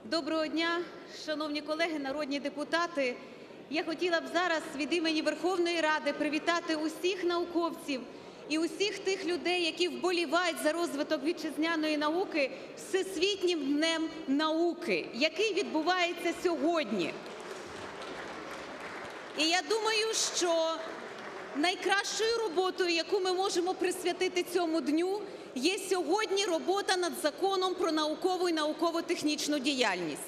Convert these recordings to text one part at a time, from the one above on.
Доброго дня, шановні колеги, народні депутати. Я хотіла б зараз від імені Верховної Ради привітати усіх науковців і усіх тих людей, які вболівають за розвиток вітчизняної науки, з Всесвітнім днем науки, який відбувається сьогодні. І я думаю, що найкращою роботою, яку ми можемо присвятити цьому дню, є сьогодні робота над Законом про наукову і науково-технічну діяльність.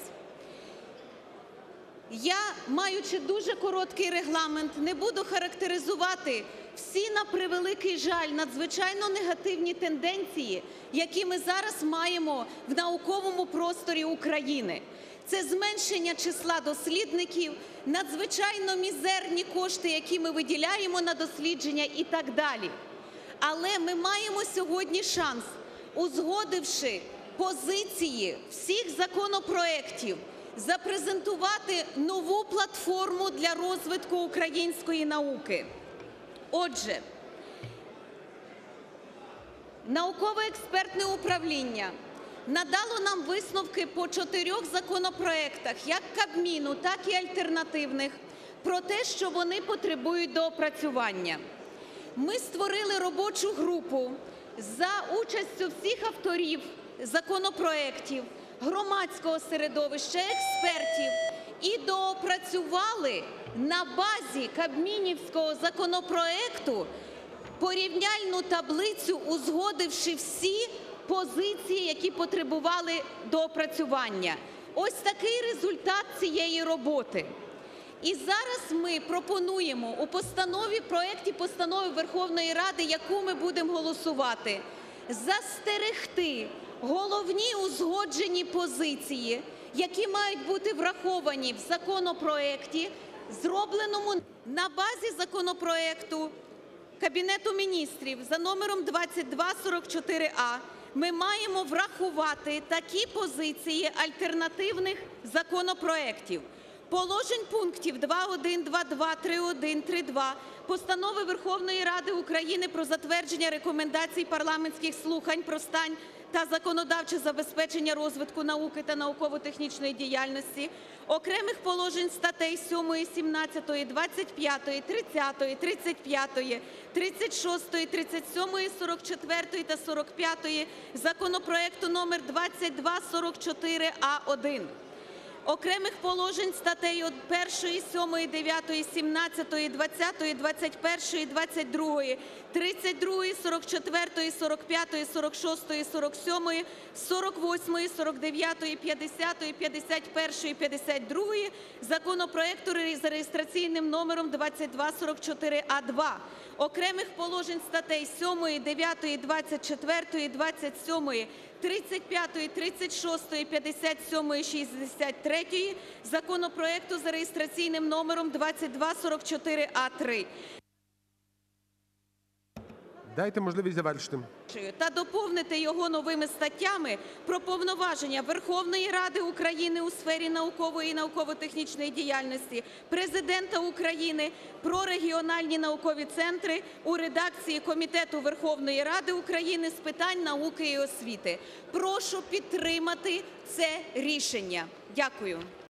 Я, маючи дуже короткий регламент, не буду характеризувати всі, на превеликий жаль, надзвичайно негативні тенденції, які ми зараз маємо в науковому просторі України. Це зменшення числа дослідників, надзвичайно мізерні кошти, які ми виділяємо на дослідження і так далі. Але ми маємо сьогодні шанс, узгодивши позиції всіх законопроєктів, запрезентувати нову платформу для розвитку української науки. Отже, науково-експертне управління надало нам висновки по 4 законопроєктах, як Кабміну, так і альтернативних, про те, що вони потребують доопрацювання. Ми створили робочу групу за участю всіх авторів законопроєктів, громадського середовища, експертів і доопрацювали на базі кабмінівського законопроєкту порівняльну таблицю, узгодивши всі позиції, які потребували доопрацювання. Ось такий результат цієї роботи. І зараз ми пропонуємо у проєкті постанови Верховної Ради, яку ми будемо голосувати, застерегти головні узгоджені позиції, які мають бути враховані в законопроєкті, зробленому на базі законопроєкту Кабінету Міністрів за номером 2244А. Ми маємо врахувати такі позиції альтернативних законопроєктів. Положень пунктів 2.1, 2.2, 3.1, 3.2 Постанови Верховної Ради України про затвердження рекомендацій парламентських слухань про стан та законодавче забезпечення розвитку науки та науково-технічної діяльності, окремих положень статей 7, 17, 25, 30, 35, 36, 37, 44 та 45 законопроекту номер 2244А1. Окремих положень статей 1, 7, 9, 17, 20, 21, 22, 32, 44, 45, 46, 47, 48, 49, 50, 51, 52 законопроекту за реєстраційним номером 2244А2. Окремих положень статей 7, 9, 24, 27, 35, 36, 57, 63 законопроекту за реєстраційним номером 2244А3. Дайте можливість завершити. Та доповнити його новими статтями про повноваження Верховної Ради України у сфері наукової і науково-технічної діяльності, Президента України, про регіональні наукові центри у редакції Комітету Верховної Ради України з питань науки і освіти. Прошу підтримати це рішення. Дякую.